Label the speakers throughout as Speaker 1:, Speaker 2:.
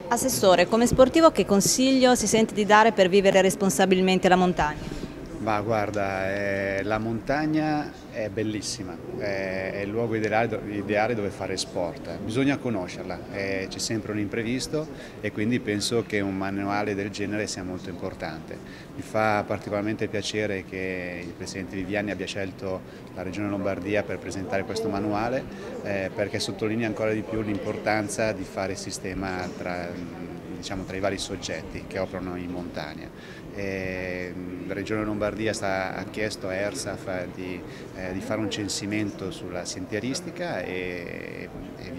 Speaker 1: Assessore, come sportivo che consiglio si sente di dare per vivere responsabilmente la montagna?
Speaker 2: Ma guarda, la montagna è bellissima, è il luogo ideale dove fare sport, bisogna conoscerla, c'è sempre un imprevisto e quindi penso che un manuale del genere sia molto importante. Mi fa particolarmente piacere che il Presidente Viviani abbia scelto la Regione Lombardia per presentare questo manuale perché sottolinea ancora di più l'importanza di fare sistema tra i vari soggetti che operano in montagna. La Regione Lombardia ha chiesto a ERSAF di fare un censimento sulla sentieristica e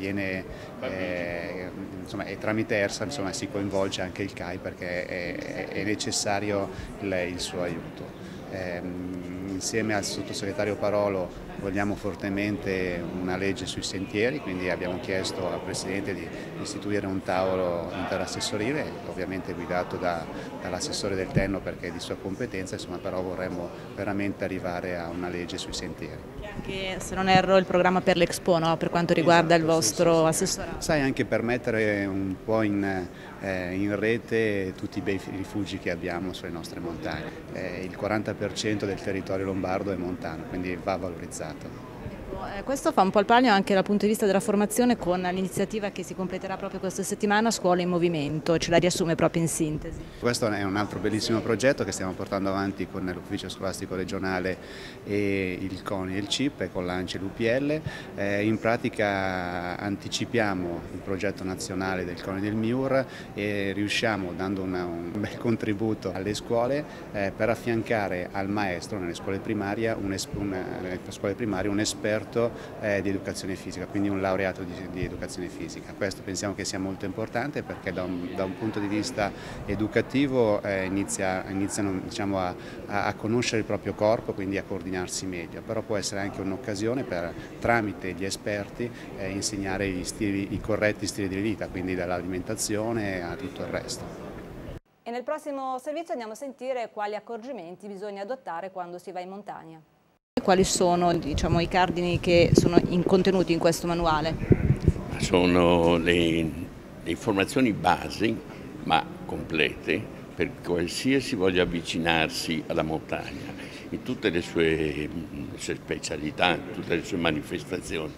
Speaker 2: tramite ERSAF si coinvolge anche il CAI perché è necessario il suo aiuto. Insieme al sottosegretario Parolo vogliamo fortemente una legge sui sentieri, quindi abbiamo chiesto al Presidente di istituire un tavolo interassessorile, ovviamente guidato dall'assessore del Tenno perché è di sua competenza, però vorremmo veramente arrivare a una legge sui sentieri.
Speaker 1: Anche, se non erro, il programma per l'Expo, no? Per quanto riguarda il vostro assessorato.
Speaker 2: Sai, anche per mettere un po' in rete tutti i bei rifugi che abbiamo sulle nostre montagne. Il 40% del territorio lombardo è montano, quindi va valorizzato.
Speaker 1: Questo fa un po' il paio anche dal punto di vista della formazione con l'iniziativa che si completerà proprio questa settimana, Scuola in Movimento, ce la riassume proprio in sintesi.
Speaker 2: Questo è un altro bellissimo progetto che stiamo portando avanti con l'Ufficio Scolastico Regionale e il CONI e il CIP e con l'ANCI e l'UPL. In pratica anticipiamo il progetto nazionale del CONI e del MIUR e riusciamo, dando un bel contributo alle scuole, per affiancare al maestro nelle scuole primarie un esperto di educazione fisica, quindi un laureato di educazione fisica. Questo pensiamo che sia molto importante perché da un punto di vista educativo iniziano a conoscere il proprio corpo, quindi a coordinarsi meglio, però può essere anche un'occasione per, tramite gli esperti, insegnare i corretti stili di vita, quindi dall'alimentazione a tutto il resto.
Speaker 1: E nel prossimo servizio andiamo a sentire quali accorgimenti bisogna adottare quando si va in montagna. Quali sono, i cardini che sono contenuti in questo manuale?
Speaker 3: Sono le informazioni basi, ma complete, per qualsiasi voglia avvicinarsi alla montagna, in tutte le sue specialità, in tutte le sue manifestazioni.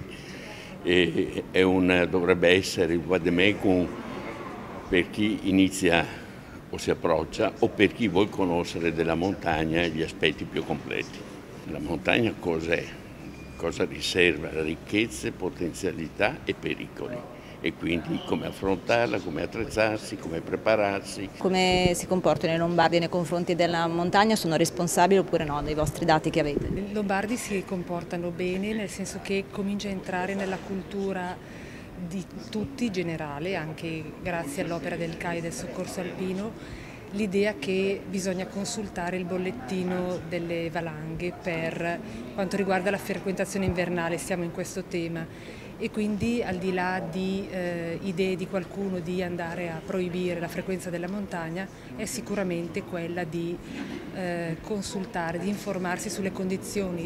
Speaker 3: Dovrebbe essere il vademecum per chi inizia o si approccia o per chi vuol conoscere della montagna gli aspetti più completi. La montagna cos'è? Cosa riserva? Ricchezze, potenzialità e pericoli. E quindi come affrontarla, come attrezzarsi, come prepararsi.
Speaker 1: Come si comportano i lombardi nei confronti della montagna? Sono responsabili oppure no dei vostri dati che avete?
Speaker 4: I lombardi si comportano bene, nel senso che comincia a entrare nella cultura di tutti generale, anche grazie all'opera del CAI e del soccorso alpino, l'idea che bisogna consultare il bollettino delle valanghe per quanto riguarda la frequentazione invernale, siamo in questo tema, e quindi al di là di idee di qualcuno di andare a proibire la frequenza della montagna, è sicuramente quella di consultare, di informarsi sulle condizioni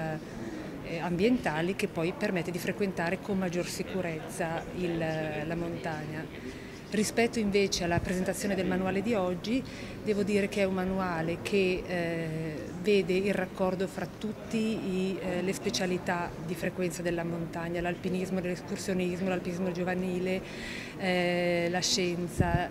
Speaker 4: ambientali che poi permette di frequentare con maggior sicurezza la montagna. Rispetto invece alla presentazione del manuale di oggi, devo dire che è un manuale che vede il raccordo fra tutte le specialità di frequenza della montagna, l'alpinismo, l'escursionismo, l'alpinismo giovanile, la scienza,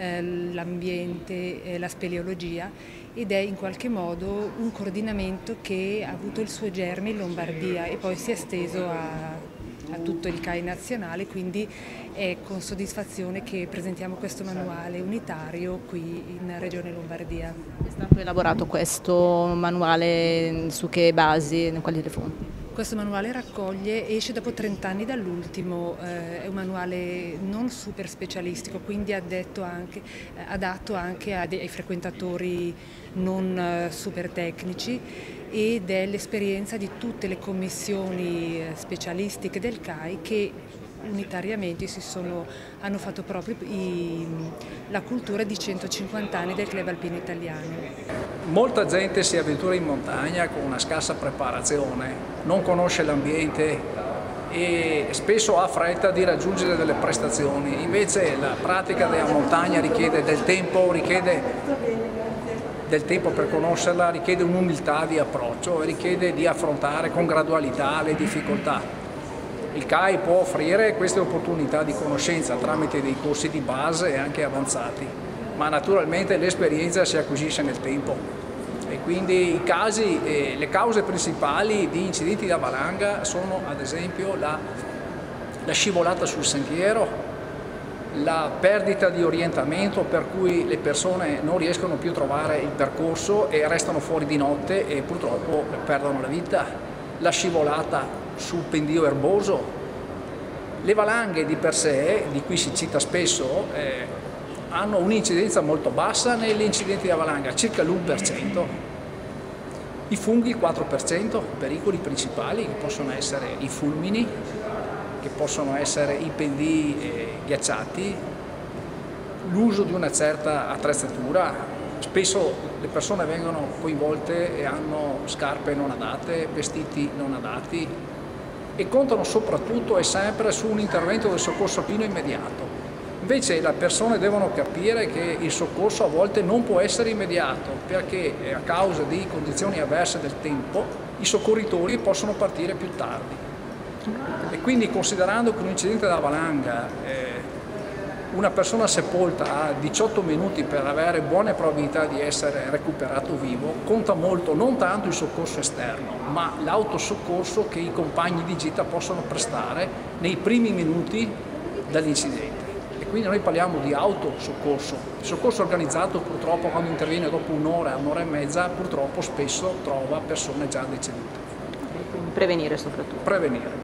Speaker 4: l'ambiente, la speleologia, ed è in qualche modo un coordinamento che ha avuto il suo germe in Lombardia e poi si è esteso a tutto il CAI nazionale, quindi è con soddisfazione che presentiamo questo manuale unitario qui in Regione Lombardia.
Speaker 1: È stato elaborato questo manuale su che basi, quali le fonti?
Speaker 4: Questo manuale esce dopo 30 anni dall'ultimo, è un manuale non super specialistico, quindi adatto anche ai frequentatori non super tecnici, ed è l'esperienza di tutte le commissioni specialistiche del CAI che unitariamente hanno fatto proprio la cultura di 150 anni del Club Alpino Italiano.
Speaker 5: Molta gente si avventura in montagna con una scarsa preparazione, non conosce l'ambiente e spesso ha fretta di raggiungere delle prestazioni. Invece la pratica della montagna richiede del tempo per conoscerla, richiede un'umiltà di approccio e richiede di affrontare con gradualità le difficoltà. Il CAI può offrire queste opportunità di conoscenza tramite dei corsi di base e anche avanzati, ma naturalmente l'esperienza si acquisisce nel tempo e quindi le cause principali di incidenti da valanga sono ad esempio la scivolata sul sentiero, la perdita di orientamento per cui le persone non riescono più a trovare il percorso e restano fuori di notte e purtroppo perdono la vita, la scivolata sul pendio erboso. Le valanghe di per sé, di cui si cita spesso, hanno un'incidenza molto bassa negli incidenti da valanga, circa l'1%. I funghi il 4%, pericoli principali che possono essere i fulmini, che possono essere i pendii ghiacciati, l'uso di una certa attrezzatura. Spesso le persone vengono coinvolte e hanno scarpe non adatte, vestiti non adatti e contano soprattutto e sempre su un intervento del soccorso alpino immediato. Invece le persone devono capire che il soccorso a volte non può essere immediato perché a causa di condizioni avverse del tempo i soccorritori possono partire più tardi. E quindi considerando che un incidente da valanga una persona sepolta ha 18 minuti per avere buone probabilità di essere recuperato vivo, conta molto non tanto il soccorso esterno ma l'autosoccorso che i compagni di gita possono prestare nei primi minuti dall'incidente. E quindi noi parliamo di autosoccorso. Il soccorso organizzato purtroppo quando interviene dopo un'ora, un'ora e mezza, purtroppo spesso trova persone già decedute.
Speaker 1: Quindi prevenire soprattutto.
Speaker 5: Prevenire.